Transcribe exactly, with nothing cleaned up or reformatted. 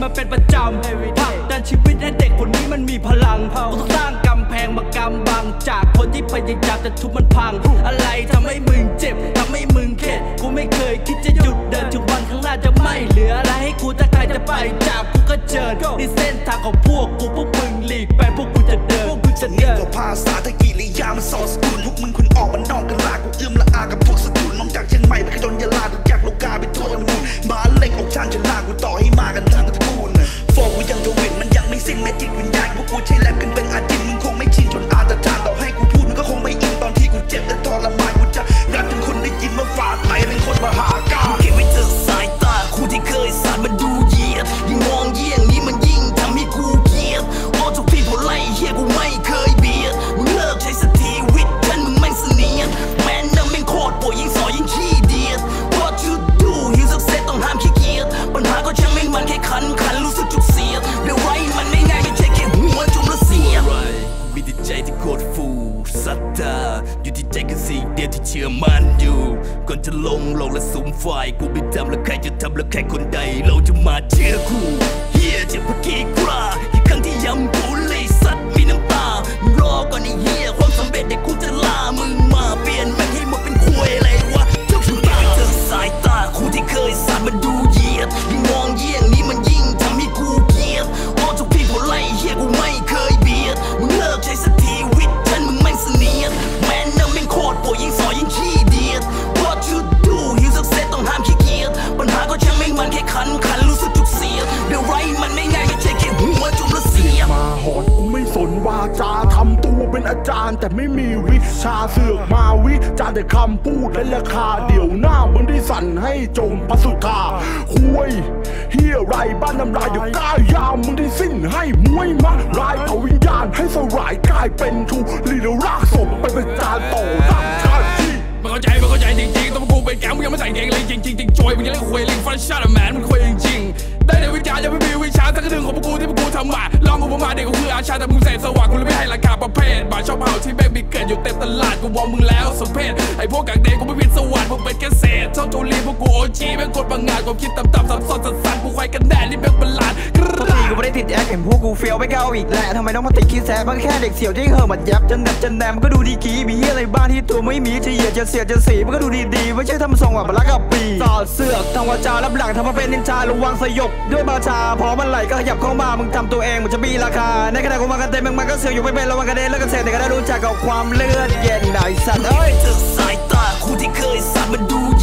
มันเป็นประจำผลักดันชีวิตให้เด็กคนนี้มันมีพลังกูต้องสร้างกำแพงมากำบังจากคนที่พยายามจะทุบมันพังอะไรทำให้มึงเจ็บทำให้มึงเข็ดกูไม่เคยคิดจะหยุดเดินถึงวันข้างหน้าจะไม่เหลืออะไรให้กูถ้าใครจะไปจากกูก็เจิญนี่เส้นทางของพวกกูพวกมึงหลีกไปพวกกูจะเดินพวกกูจะเดินตัวภาษาตะกิริยามันสอสกุลพวกมึงคุณออกมันนอกกันลากูเอื้อมละอากับพวกสกุลน้องจากเชียงใหม่ไปขดนยาลาดูจากโลกาไปทั่วทั้งมุ่งมาเล็กออกชานจะลากูต่อให้มากันทั้งตระกูลโฟกูยังจะเว้นมันยังไม่สิ้นแม้จิตวิญญาณพวกกูใช้แลบกันเป็นอาจินมึงคงไม่ชินจนอาตจานต่อให้กูพูดมึงก็คงไม่อินตอนที่กูเจ็บและทรมานกูจะรักจนคนได้ยินมาฝาดไปเป็นคนมหากาพเก็บไว้เจอสายตาคู่ที่เคยสาดมันดูเหยียดยิ่งมองเยี่ยงนี้มันยิ่งทำให้กูเกลียดโอ้ทุกที่พอไล่เฮียกูไม่เคยเบียดมึงเลิกใช้สติวิทย์ฉันมึงไม่เสนียดแมนนั่งแม่งโคตรป่วยยิ่งสอยิ่งขี้เดียด What you do หิวสักเซตต้องห้ามขี้เกียจปัญหาก็ช่างแม่งมันแค่ขันขันรู้สึกจุกเสียดเดี๋ยวไรมันไม่ง่ายไม่ใช่แค่หัวจุ่มแล้วเสียดมีแต่ใจที่โคตรฟูศรัทธาอยู่ที่ใจคือสิ่งเดียวที่เชื่อมันอยู่ก่อนจะลงลงและสุมไฟกูไม่ทำแล้วใครจะทำแล้วใครคนใดเราจะมาเชื่อกูเฮียจะพักกี่คราอีกครั้งที่ย้ำกูเลยสัตว์มีน้ำตามึงรอก่อนไอ้เฮียความสำเร็จเด็กกูจะล่ามึงมาเปลี่ยนแม่งให้หมดเป็นคุยอะไรวะเจ้าตาเจอสายตาคู่ที่เคยสาดมันดูเหยียดยิ่งมองเยี่ยงนี้มันยิ่งทำให้กูเกลียดโอ้ทุกพี่พอไล่เฮียกูไม่เคยเบียดมึงเลิกใช้สติวิทย์ฉันมึงไม่เสนียดแมนนั่งแม่งโคตรป่วยยิ่งสอยิ่งขี้เดียด What you do หิวสักเซตต้องห้ามขี้เกียจปัญหาก็ช่างแม่งมันแค่ขันขันรู้สึกจุกเสียดเดี๋ยวไรมันไม่ง่ายไม่ใช่แค่หัวจุ่มแล้วเสียมาหอนกูไม่สนวาจาทำตัวเป็นอาจารย์แต่ไม่มีวิชาเสือกมาวิจารแต่คำพูดและราคาเดี๋ยวหน้ามึงได้สั่นให้จมพระสุธาคุยเฮียไรบ้านน้ำลายอยู่ก้ายาวมึงได้สิ้นให้มวยมาลายเอาวิญญาณให้สลายกลายเป็นทูลีเดรากศพไปเป็นจานต่อรักชาติมันเข้าใจมันเข้าใจจริงๆต้องกูเป็นแก๊งมึงยังไม่ใส่เกงเลยจริงจริงจริงจอยมึงยังเล่นคุยลิงฟันชาร์แมนมึงคุยจริงได้ในวิจารณ์ยังไม่มีวิชาทั้งหนึ่งของพวกกูที่พวกกูทำมาลองกูมาเด็กกูคืออาชาแต่มึงเสพสว่างกูเลยไม่ให้ราคาประเภทบาชอบเผาที่แม่งมีเกิดอยู่เต็มตลาดกูบอกมึงแล้วสมเพศไอพวกกางเดงกูไม่พิศวาสพวกเป็นแค่เศษเท่าโจลีพวกกูโอจีแม่งกดบางงานกูคิดต่ำๆซับซ้อนสั่นๆกูควายกันแน่นี่แม่งเป็นลานกูไม่ได้ติดแอคเห็นพวกกูเฟี้ยวไม่ก้าวอีกแหละทำไมต้องมาติดคิดแสบมันแค่เด็กเสี่ยวที่เห่อมันยับจนแบบจนแดมมันก็ดูดีกีมีอะไรบ้างที่ตัวไม่มีจะเหยียดจะเสียดจะสีมันก็ดูดีๆไม่ใช่ทำทรงแบบรักกับปีต่อเสือกทำวาจารับหลังทำมาเป็นนินจาระวังสยบด้วยบาชาพอมันไหลก็ขยับเข้ามามึงทำตัวเองมันจะมีราคาในขณะกูมากันเต็มมึงมันก็เสือกอยู่ไม่เป็นระวังกระเด็นแล้วก็เสร็จแต่ก็ได้รู้จักกับความเลือดเย็นได้สัตว์เอ้ยเจอสายตาคู่ที่เคยสาดมันดู